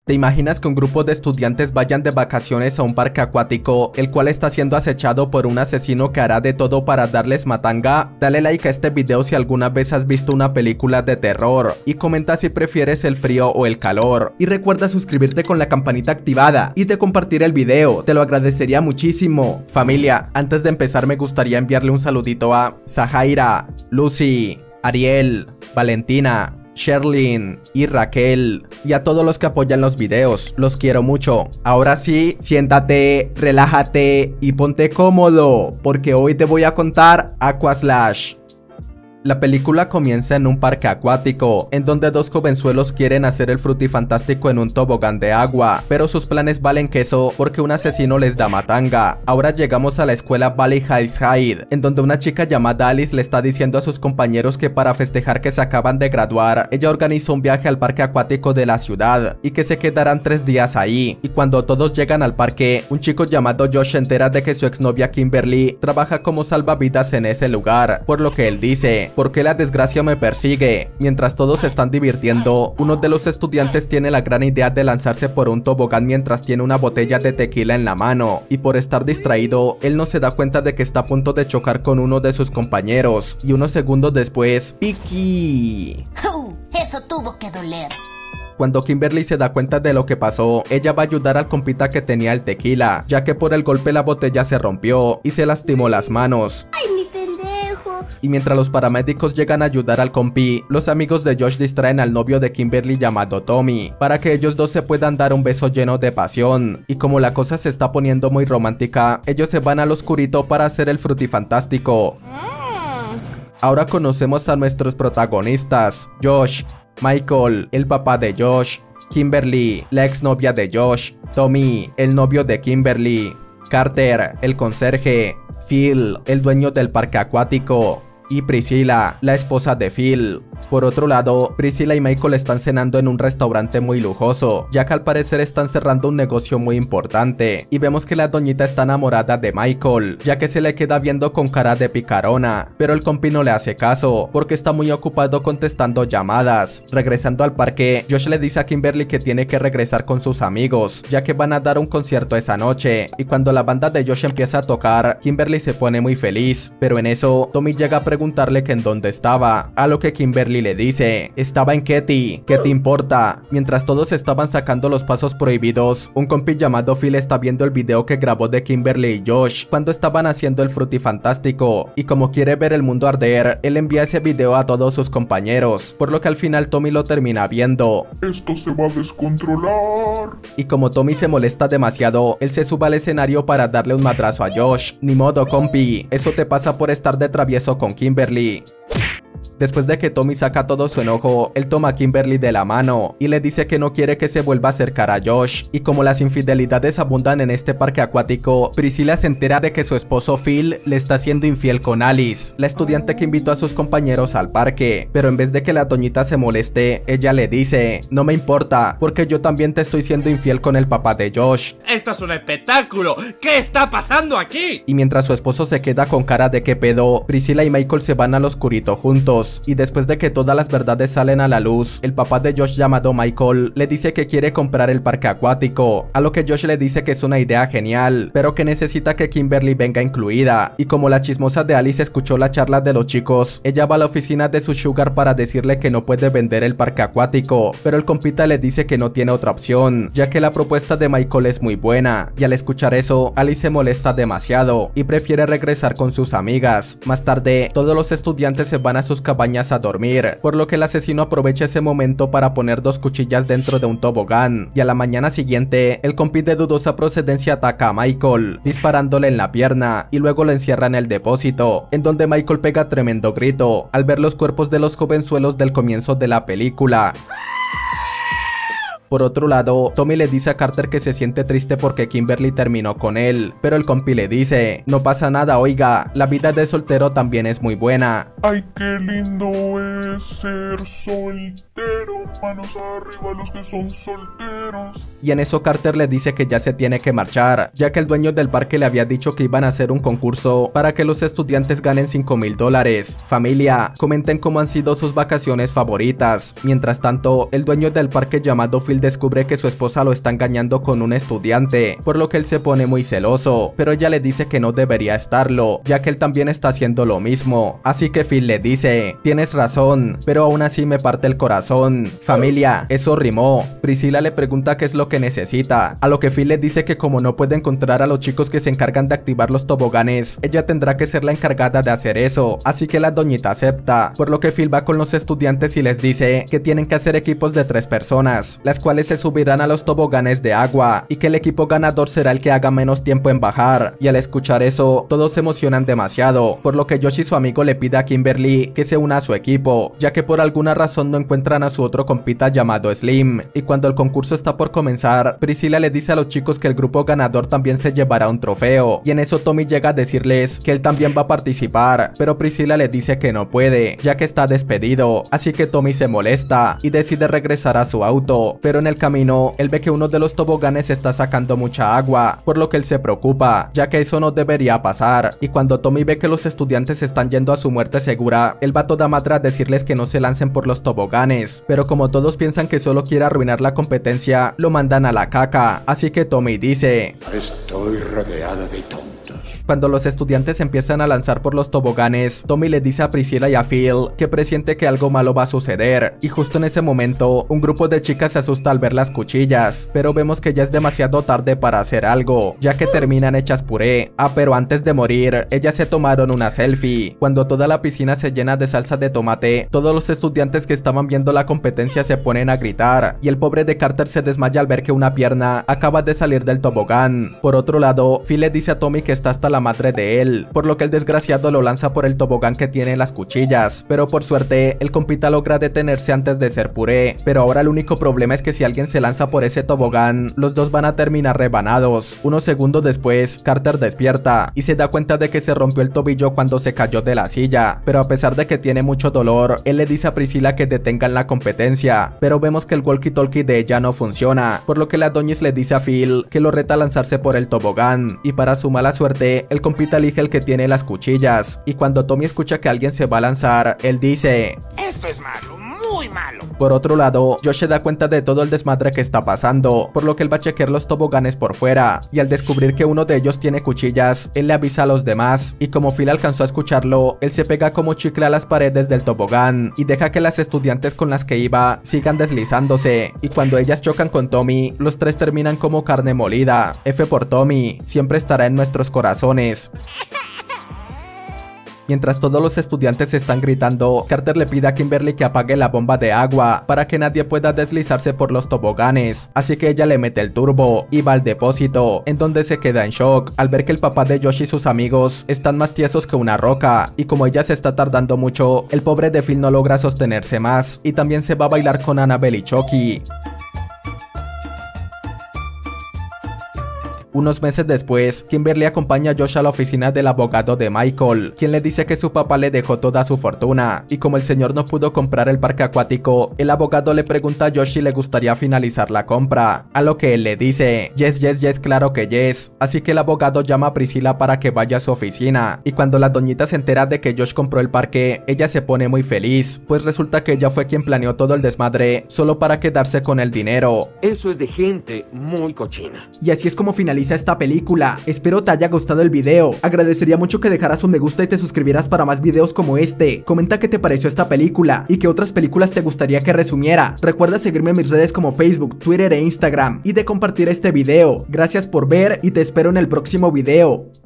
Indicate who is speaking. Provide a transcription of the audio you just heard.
Speaker 1: ¿Te imaginas que un grupo de estudiantes vayan de vacaciones a un parque acuático, el cual está siendo acechado por un asesino que hará de todo para darles matanga? Dale like a este video si alguna vez has visto una película de terror y comenta si prefieres el frío o el calor. Y recuerda suscribirte con la campanita activada y de compartir el video, te lo agradecería muchísimo. Familia, antes de empezar me gustaría enviarle un saludito a Zahaira, Lucy, Ariel, Valentina, Sherlyn y Raquel, y a todos los que apoyan los videos, los quiero mucho. Ahora sí, siéntate, relájate y ponte cómodo, porque hoy te voy a contar Aquaslash. La película comienza en un parque acuático, en donde dos jovenzuelos quieren hacer el frutifantástico en un tobogán de agua, pero sus planes valen queso porque un asesino les da matanga. Ahora llegamos a la escuela Valley Hills High, en donde una chica llamada Alice le está diciendo a sus compañeros que para festejar que se acaban de graduar, ella organizó un viaje al parque acuático de la ciudad, y que se quedarán 3 días ahí. Y cuando todos llegan al parque, un chico llamado Josh se entera de que su exnovia Kimberly trabaja como salvavidas en ese lugar, por lo que él dice: ¿por qué la desgracia me persigue? Mientras todos se están divirtiendo, uno de los estudiantes tiene la gran idea de lanzarse por un tobogán mientras tiene una botella de tequila en la mano, y por estar distraído, él no se da cuenta de que está a punto de chocar con uno de sus compañeros, y unos segundos después, ¡Piki!
Speaker 2: Eso tuvo que doler.
Speaker 1: Cuando Kimberly se da cuenta de lo que pasó, ella va a ayudar al compita que tenía el tequila, ya que por el golpe la botella se rompió y se lastimó las manos.
Speaker 2: ¡Ay, mi pendejo!
Speaker 1: Y mientras los paramédicos llegan a ayudar al compi, los amigos de Josh distraen al novio de Kimberly llamado Tommy, para que ellos dos se puedan dar un beso lleno de pasión. Y como la cosa se está poniendo muy romántica, ellos se van al oscurito para hacer el frutifantástico. Ahora conocemos a nuestros protagonistas: Josh, Michael, el papá de Josh, Kimberly, la exnovia de Josh, Tommy, el novio de Kimberly, Carter, el conserje, Phil, el dueño del parque acuático, y Priscilla, la esposa de Phil. Por otro lado, Priscilla y Michael están cenando en un restaurante muy lujoso, ya que al parecer están cerrando un negocio muy importante, y vemos que la doñita está enamorada de Michael, ya que se le queda viendo con cara de picarona, pero el compi no le hace caso, porque está muy ocupado contestando llamadas. Regresando al parque, Josh le dice a Kimberly que tiene que regresar con sus amigos, ya que van a dar un concierto esa noche, y cuando la banda de Josh empieza a tocar, Kimberly se pone muy feliz, pero en eso, Tommy llega a preguntarle que en dónde estaba, a lo que Kimberly le dice: estaba en Ketty, ¿qué te importa? Mientras todos estaban sacando los pasos prohibidos, un compi llamado Phil está viendo el video que grabó de Kimberly y Josh cuando estaban haciendo el frutifantástico, y como quiere ver el mundo arder, él envía ese video a todos sus compañeros, por lo que al final Tommy lo termina viendo.
Speaker 3: Esto se va a descontrolar.
Speaker 1: Y como Tommy se molesta demasiado, él se sube al escenario para darle un madrazo a Josh. Ni modo, compi, eso te pasa por estar de travieso con Kimberly. Después de que Tommy saca todo su enojo, él toma a Kimberly de la mano y le dice que no quiere que se vuelva a acercar a Josh. Y como las infidelidades abundan en este parque acuático, Priscilla se entera de que su esposo Phil le está siendo infiel con Alice, la estudiante que invitó a sus compañeros al parque. Pero en vez de que la doñita se moleste, ella le dice: no me importa, porque yo también te estoy siendo infiel con el papá de Josh.
Speaker 4: ¡Esto es un espectáculo! ¿Qué está pasando aquí?
Speaker 1: Y mientras su esposo se queda con cara de qué pedo, Priscilla y Michael se van al oscurito juntos. Y después de que todas las verdades salen a la luz, el papá de Josh llamado Michael le dice que quiere comprar el parque acuático, a lo que Josh le dice que es una idea genial, pero que necesita que Kimberly venga incluida. Y como la chismosa de Alice escuchó la charla de los chicos, ella va a la oficina de su sugar para decirle que no puede vender el parque acuático, pero el compita le dice que no tiene otra opción, ya que la propuesta de Michael es muy buena. Y al escuchar eso, Alice se molesta demasiado y prefiere regresar con sus amigas. Más tarde, todos los estudiantes se van a sus cabañas a dormir, por lo que el asesino aprovecha ese momento para poner 2 cuchillas dentro de un tobogán. Y a la mañana siguiente, el compi de dudosa procedencia ataca a Michael, disparándole en la pierna, y luego lo encierra en el depósito, en donde Michael pega tremendo grito al ver los cuerpos de los jovenzuelos del comienzo de la película. Por otro lado, Tommy le dice a Carter que se siente triste porque Kimberly terminó con él, pero el compi le dice: no pasa nada, oiga, la vida de soltero también es muy buena.
Speaker 3: Ay, qué lindo es ser soltero, manos arriba los que son solteros.
Speaker 1: Y en eso Carter le dice que ya se tiene que marchar, ya que el dueño del parque le había dicho que iban a hacer un concurso para que los estudiantes ganen $5,000. Familia, comenten cómo han sido sus vacaciones favoritas. Mientras tanto, el dueño del parque llamado Phil Phil descubre que su esposa lo está engañando con un estudiante, por lo que él se pone muy celoso, pero ella le dice que no debería estarlo, ya que él también está haciendo lo mismo. Así que Phil le dice: tienes razón, pero aún así me parte el corazón. Familia, eso rimó. Priscilla le pregunta qué es lo que necesita, a lo que Phil le dice que como no puede encontrar a los chicos que se encargan de activar los toboganes, ella tendrá que ser la encargada de hacer eso, así que la doñita acepta, por lo que Phil va con los estudiantes y les dice que tienen que hacer equipos de 3 personas, las cuales se subirán a los toboganes de agua, y que el equipo ganador será el que haga menos tiempo en bajar. Y al escuchar eso, todos se emocionan demasiado, por lo que Josh y su amigo le pide a Kimberly que se una a su equipo, ya que por alguna razón no encuentran a su otro compita llamado Slim. Y cuando el concurso está por comenzar, Priscilla le dice a los chicos que el grupo ganador también se llevará un trofeo, y en eso Tommy llega a decirles que él también va a participar, pero Priscilla le dice que no puede, ya que está despedido, así que Tommy se molesta y decide regresar a su auto, pero en el camino él ve que uno de los toboganes está sacando mucha agua, por lo que él se preocupa, ya que eso no debería pasar. Y cuando Tommy ve que los estudiantes están yendo a su muerte segura, él va a toda madre a decirles que no se lancen por los toboganes, pero como todos piensan que solo quiere arruinar la competencia, lo mandan a la caca, así que Tommy dice:
Speaker 5: estoy rodeado de tontos.
Speaker 1: Cuando los estudiantes empiezan a lanzar por los toboganes, Tommy le dice a Priscilla y a Phil que presiente que algo malo va a suceder, y justo en ese momento, un grupo de chicas se asusta al ver las cuchillas, pero vemos que ya es demasiado tarde para hacer algo, ya que terminan hechas puré. Pero antes de morir, ellas se tomaron una selfie. Cuando toda la piscina se llena de salsa de tomate, todos los estudiantes que estaban viendo la competencia se ponen a gritar, y el pobre de Carter se desmaya al ver que una pierna acaba de salir del tobogán. Por otro lado, Phil le dice a Tommy que está hasta la madre de él, por lo que el desgraciado lo lanza por el tobogán que tiene las cuchillas, pero por suerte el compita logra detenerse antes de ser puré. Pero ahora el único problema es que si alguien se lanza por ese tobogán, los dos van a terminar rebanados. Unos segundos después, Carter despierta y se da cuenta de que se rompió el tobillo cuando se cayó de la silla, pero a pesar de que tiene mucho dolor, él le dice a Priscilla que detengan la competencia, pero vemos que el walkie-talkie de ella no funciona, por lo que la doñis le dice a Phil que lo reta a lanzarse por el tobogán, y para su mala suerte, el compita elige el que tiene las cuchillas, y cuando Tommy escucha que alguien se va a lanzar, él dice:
Speaker 6: esto es malo, muy malo.
Speaker 1: Por otro lado, Josh se da cuenta de todo el desmadre que está pasando, por lo que él va a chequear los toboganes por fuera, y al descubrir que uno de ellos tiene cuchillas, él le avisa a los demás, y como Phil alcanzó a escucharlo, él se pega como chicle a las paredes del tobogán, y deja que las estudiantes con las que iba sigan deslizándose, y cuando ellas chocan con Tommy, los tres terminan como carne molida. F por Tommy, siempre estará en nuestros corazones. Mientras todos los estudiantes están gritando, Carter le pide a Kimberly que apague la bomba de agua para que nadie pueda deslizarse por los toboganes, así que ella le mete el turbo y va al depósito, en donde se queda en shock al ver que el papá de Josh y sus amigos están más tiesos que una roca, y como ella se está tardando mucho, el pobre de Phil no logra sostenerse más, y también se va a bailar con Annabelle y Chucky. Unos meses después, Kimberly acompaña a Josh a la oficina del abogado de Michael, quien le dice que su papá le dejó toda su fortuna, y como el señor no pudo comprar el parque acuático, el abogado le pregunta a Josh si le gustaría finalizar la compra, a lo que él le dice: yes, yes, yes, claro que yes. Así que el abogado llama a Priscilla para que vaya a su oficina, y cuando la doñita se entera de que Josh compró el parque, ella se pone muy feliz, pues resulta que ella fue quien planeó todo el desmadre, solo para quedarse con el dinero.
Speaker 5: Eso es de gente muy cochina.
Speaker 7: Y así es como finaliza esta película. Espero te haya gustado el video. Agradecería mucho que dejaras un me gusta y te suscribieras para más videos como este. Comenta qué te pareció esta película y qué otras películas te gustaría que resumiera. Recuerda seguirme en mis redes como Facebook, Twitter e Instagram, y de compartir este video. Gracias por ver y te espero en el próximo video.